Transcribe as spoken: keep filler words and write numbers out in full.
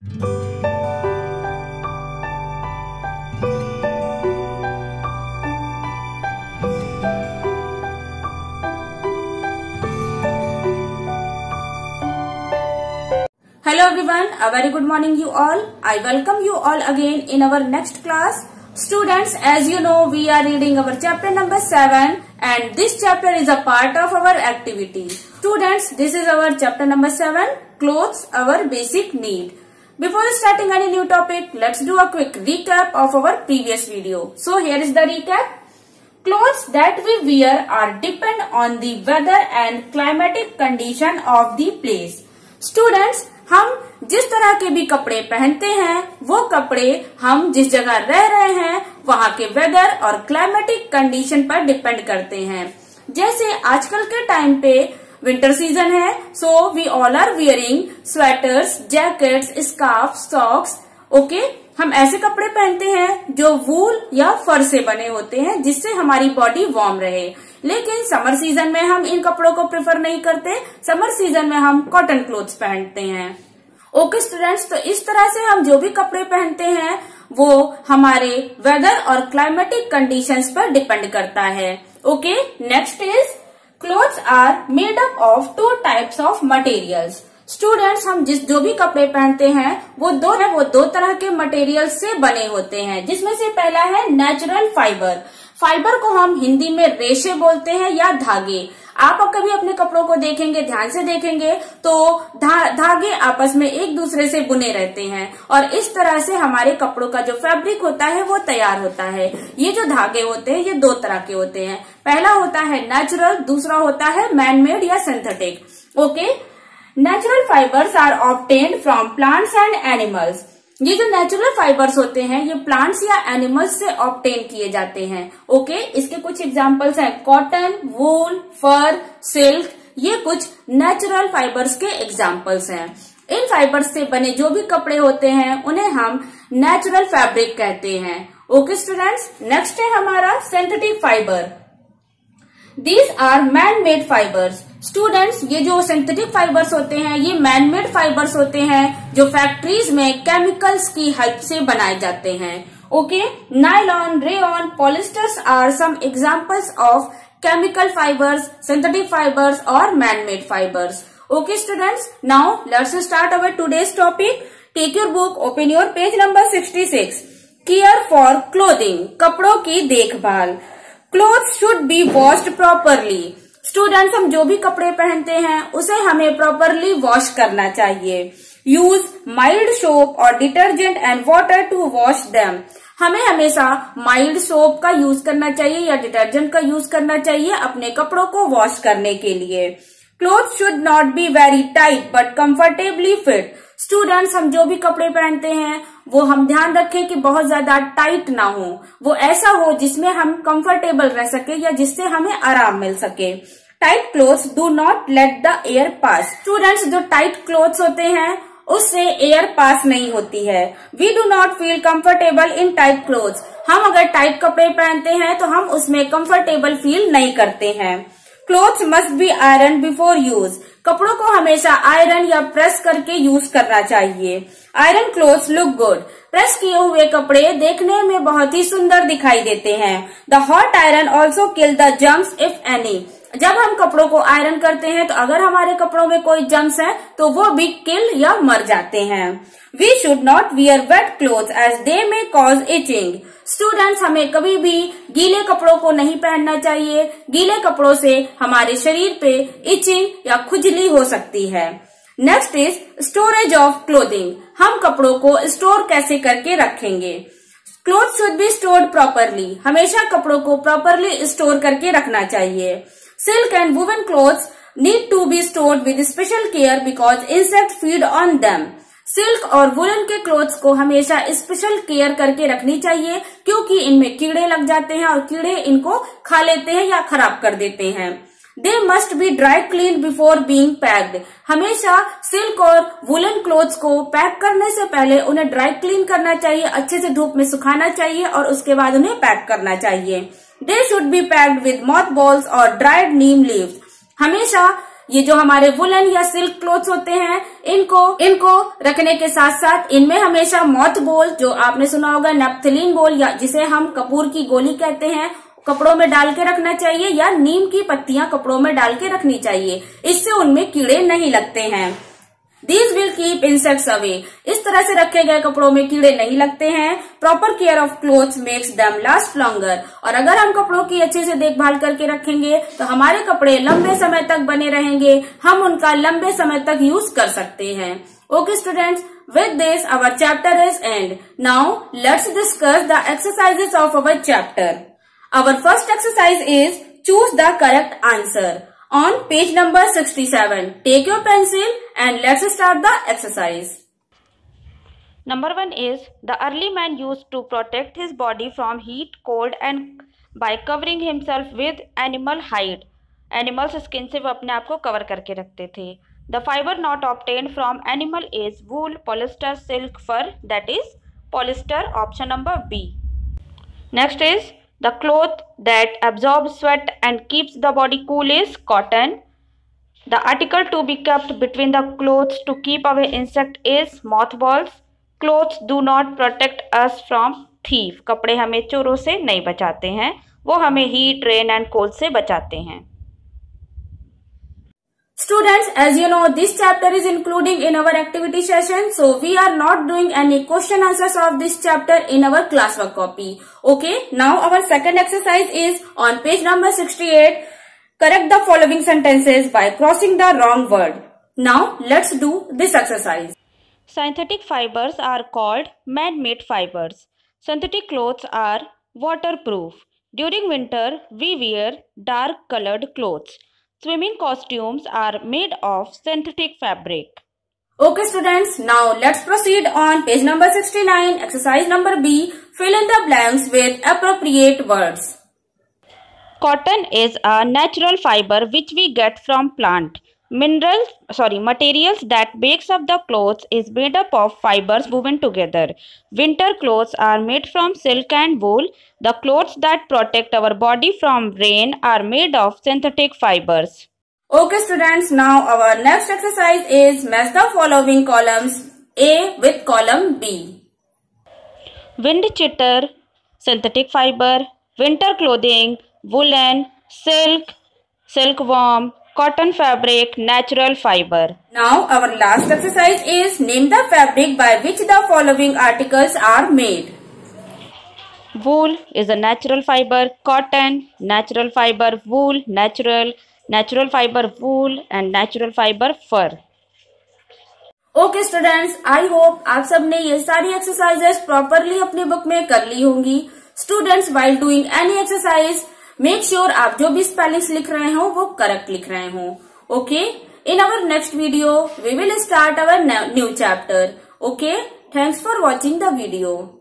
Hello everyone, a very good morning you all. I welcome you all again in our next class. Students, as you know, we are reading our chapter number seven and this chapter is a part of our activity. Students, this is our chapter number seven, clothes, our basic need. Before starting any new topic, let's do a quick recap of our previous video. So here is the recap. Clothes that we wear are depend on the weather and climatic condition of the place. Students, हम जिस तरह के भी कपड़े पहनते हैं वो कपड़े हम जिस जगह रह रहे हैं वहाँ के वेदर और क्लाइमेटिक कंडीशन पर डिपेंड करते हैं। जैसे आजकल के टाइम पे विंटर सीजन है, so we all are wearing sweaters, jackets, scarf, socks. Okay, हम ऐसे कपड़े पहनते हैं जो वूल या फर से बने होते हैं जिससे हमारी बॉडी वार्म रहे। लेकिन समर सीजन में हम इन कपड़ों को प्रेफर नहीं करते, समर सीजन में हम कॉटन क्लोथ्स पहनते हैं। ओके स्टूडेंट्स, तो इस तरह से हम जो भी कपड़े पहनते हैं वो हमारे वेदर और क्लाइमेटिक कंडीशंस पर डिपेंड करता है। Okay, next is clothes are made up of two types of materials. Students, हम जिस जो भी कपड़े पहनते हैं वो दो है वो दो तरह के मटेरियल से बने होते हैं, जिसमें से पहला है नेचुरल फाइबर। फाइबर को हम हिंदी में रेशे बोलते हैं या धागे। आप कभी अपने कपड़ों को देखेंगे, ध्यान से देखेंगे तो धा, धागे आपस में एक दूसरे से बुने रहते हैं और इस तरह से हमारे कपड़ों का जो फैब्रिक होता है वो तैयार होता है। ये जो धागे होते हैं ये दो तरह के होते हैं, पहला होता है नेचुरल, दूसरा होता है मैन मेड या synthetic. Okay, natural fibres are obtained from plants and animals. ये जो नेचुरल फाइबर्स होते हैं ये प्लांट्स या एनिमल्स से ऑब्टेन किए जाते हैं। ओके, इसके कुछ एग्जांपल्स हैं कॉटन, वूल, फर, सिल्क। ये कुछ नेचुरल फाइबर्स के एग्जांपल्स हैं। इन फाइबर्स से बने जो भी कपड़े होते हैं उन्हें हम नेचुरल फैब्रिक कहते हैं। ओके स्टूडेंट्स, नेक्स्ट है हमारा synthetic fibre. These are man made fibres. Students, ये जो सिंथेटिक फाइबर्स होते हैं ये मैन मेड फाइबर्स होते हैं जो फैक्ट्रीज में केमिकल्स की हेल्प से बनाए जाते हैं। Okay, nylon, rayon, polyesters are some examples of chemical fibres, synthetic fibres और man made fibres. Okay students, now let's start our today's topic. Take your book, open your page number sixty six. Care for clothing, कपड़ों की देखभाल। Cloth should be washed properly. Students, हम जो भी कपड़े पहनते हैं उसे हमें प्रॉपरली वॉश करना चाहिए। यूज माइल्ड सोप और detergent and water to wash them. हमें हमेशा माइल्ड सोप का यूज करना चाहिए या डिटर्जेंट का यूज करना चाहिए अपने कपड़ों को वॉश करने के लिए। Cloth should not be very tight but comfortably fit. Students, हम जो भी कपड़े पहनते हैं वो हम ध्यान रखें कि बहुत ज्यादा टाइट ना हो, वो ऐसा हो जिसमें हम कंफर्टेबल रह सके या जिससे हमें आराम मिल सके। Tight clothes do not let the air pass. Students, जो टाइट क्लोथ्स होते हैं उससे एयर पास नहीं होती है। We do not feel comfortable in tight clothes. हम अगर टाइट कपड़े पहनते हैं तो हम उसमें कंफर्टेबल फील नहीं करते हैं। Clothes must be iron before use. कपड़ों को हमेशा आयरन या प्रेस करके यूज करना चाहिए। Iron clothes look good. Press किए हुए कपड़े देखने में बहुत ही सुंदर दिखाई देते हैं। The hot iron also kill the germs if any. जब हम कपड़ों को आयरन करते हैं तो अगर हमारे कपड़ों में कोई जर्म्स हैं तो वो भी किल या मर जाते हैं। We should not wear wet clothes as they may cause itching. Students, हमें कभी भी गीले कपड़ों को नहीं पहनना चाहिए। गीले कपड़ों से हमारे शरीर पे इचिंग या खुजली हो सकती है। Next is storage of clothing. हम कपड़ों को स्टोर कैसे करके रखेंगे। Cloth should be stored properly. हमेशा कपड़ों को प्रॉपरली स्टोर करके रखना चाहिए। Silk and woven clothes need to be stored with special care because insects feed on them. Silk और वुलन के क्लोथ्स को हमेशा स्पेशल केयर करके रखनी चाहिए क्योंकि इनमें कीड़े लग जाते हैं और कीड़े इनको खा लेते हैं या खराब कर देते हैं। They must be dry clean before being packed. हमेशा सिल्क और वुलन क्लोथ्स को पैक करने से पहले उन्हें ड्राई क्लीन करना चाहिए, अच्छे से धूप में सुखाना चाहिए और उसके बाद उन्हें पैक करना चाहिए। They should be packed with moth balls और ड्राइड नीम लीव्स। हमेशा ये जो हमारे वुलन या सिल्क क्लोथ्स होते हैं, इनको इनको रखने के साथ साथ इनमें हमेशा मॉथ बॉल, जो आपने सुना होगा नेप्थलीन बॉल, या जिसे हम कपूर की गोली कहते हैं, कपड़ों में डाल के रखना चाहिए, या नीम की पत्तियां कपड़ों में डाल के रखनी चाहिए। इससे उनमें कीड़े नहीं लगते हैं। These will keep insects away. इस तरह से रखे गए कपड़ों में कीड़े नहीं लगते हैं। Proper care of clothes makes them last longer. और अगर हम कपड़ों की अच्छे से देखभाल करके रखेंगे तो हमारे कपड़े लंबे समय तक बने रहेंगे, हम उनका लंबे समय तक यूज कर सकते हैं। Okay students, with this our chapter is end. Now let's discuss the exercises of our chapter. Our first exercise is choose the correct answer. On page number sixty-seven, take your pencil and let's start the exercise. Number one is, the early man used to protect his body from heat, cold and by covering himself with animal hide. Animals skin से वो अपने आप को cover करके रखते थे. The fiber not obtained from animal is wool, polyester, silk, fur, that is polyester, option number B. Next is, the cloth that absorbs sweat and keeps the body cool is cotton. The article to be kept between the clothes to keep away insect is mothballs. Clothes do not protect us from thief. कपड़े हमें चोरों से नहीं बचाते हैं, वो हमें heat, rain and cold से बचाते हैं. Students, as you know, this chapter is including in our activity session, so we are not doing any question answers of this chapter in our classwork copy. Okay, now our second exercise is on page number sixty-eight. Correct the following sentences by crossing the wrong word. Now let's do this exercise. Synthetic fibers are called man-made fibers. Synthetic clothes are waterproof. During winter, we wear dark colored clothes. Swimming costumes are made of synthetic fabric. Okay students, now let's proceed on page number sixty-nine, exercise number B. Fill in the blanks with appropriate words. Cotton is a natural fiber which we get from plant. Minerals, sorry, materials that makes up the clothes is made up of fibers woven together. Winter clothes are made from silk and wool. The clothes that protect our body from rain are made of synthetic fibers. Okay students, now our next exercise is match the following columns A with column B. Wind chitter, synthetic fiber. Winter clothing, woolen, silk, silkworm, cotton fabric, natural fiber. Now our last exercise is name the fabric by which the following articles are made. Wool is a natural fiber, cotton, natural fiber, wool, natural, natural fiber, wool and natural fiber, fur. Okay students, I hope आप सबने ये सारी exercises properly अपने book में कर ली होंगी. Students, while doing any exercise, make sure आप जो भी spellings लिख रहे हो वो correct लिख रहे हो. Okay? In our next video, we will start our new chapter. Okay? Thanks for watching the video.